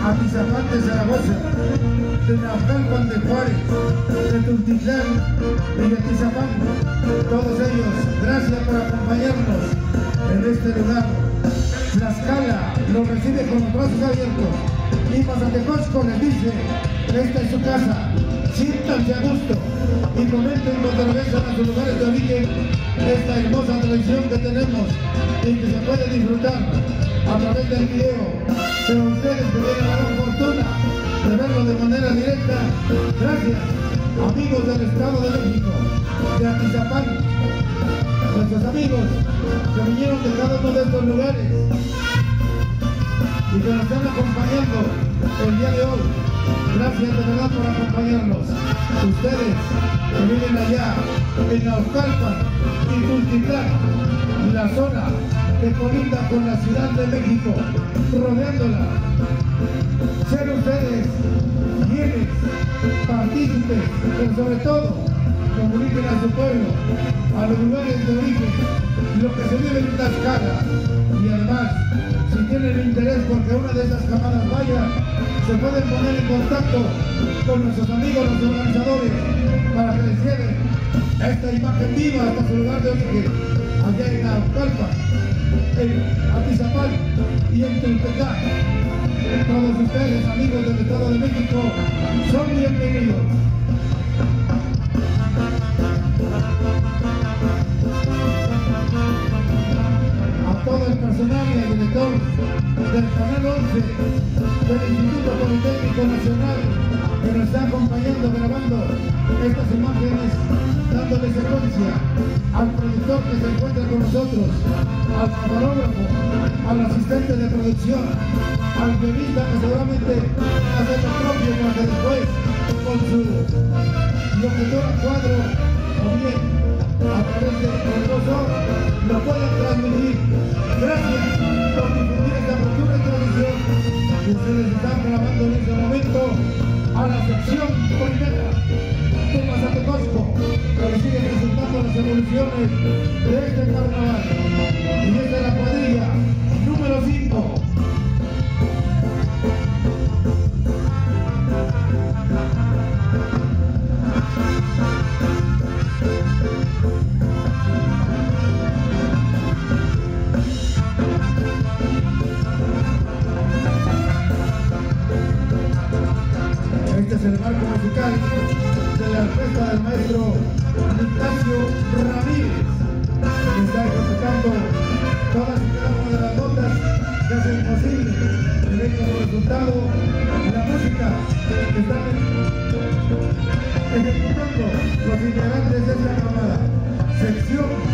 Atizapán de Zaragoza, de Naucalpan de Juárez, de Tultitlán y de Atizapán. Todos ellos, gracias por acompañarnos en este lugar. Tlaxcala los recibe con los brazos abiertos y Mazatecosco les dice: esta es su casa, siéntanse a gusto y comenten cuando regresan a sus lugares de origen esta hermosa tradición que tenemos y que se puede disfrutar a través del video. Pero ustedes que tienen la gran fortuna de verlo de manera directa, gracias, amigos del Estado de México, de Atizapán, nuestros amigos que vinieron de cada uno de estos lugares y que nos están acompañando el día de hoy. Gracias de verdad por acompañarnos. Ustedes que viven allá en Naucalpan y Tultitlán, la zona que colinda con la Ciudad de México, rodeándola. Ser ustedes quienes partícipes, pero sobre todo comuniquen a su pueblo, a los lugares de origen, lo que se vive en Tlaxcala. Y además, si tienen interés porque una de esas camadas vaya, se pueden poner en contacto con nuestros amigos, los organizadores, para que les lleven esta imagen viva hasta su lugar de origen, allá en Naucalpan, en Atizapán y en Tultitlán. Todos ustedes, amigos del Estado de México, son bienvenidos. A todo el personal y el director del Canal 11 del Instituto Politécnico Nacional que nos está acompañando grabando estas imágenes, dándole secuencia al productor que se encuentra con nosotros, al camarógrafo, al asistente de producción, al guionista que seguramente hace lo propio para que después con su locutor a cuadro o bien a través de nosotros lo puedan transmitir. Gracias por difundir esta cultura y tradición que ustedes están grabando en este momento a la sección primera de Mazatecosco, que le sigue presentando las evoluciones de este carnaval. Y esta es la cuadrilla número 5. Este es el marco musical de la orquesta del maestro Nicasio Ramírez, que está ejecutando todas y cada una de las notas que hacen posible que venga como resultado la música que están ejecutando los integrantes de esta camada. Sección